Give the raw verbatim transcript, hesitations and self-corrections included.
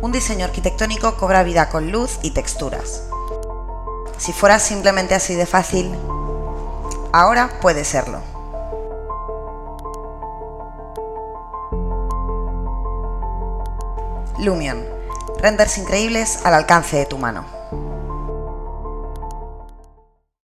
Un diseño arquitectónico cobra vida con luz y texturas. Si fuera simplemente así de fácil, ahora puede serlo. Lumion. Renders increíbles al alcance de tu mano.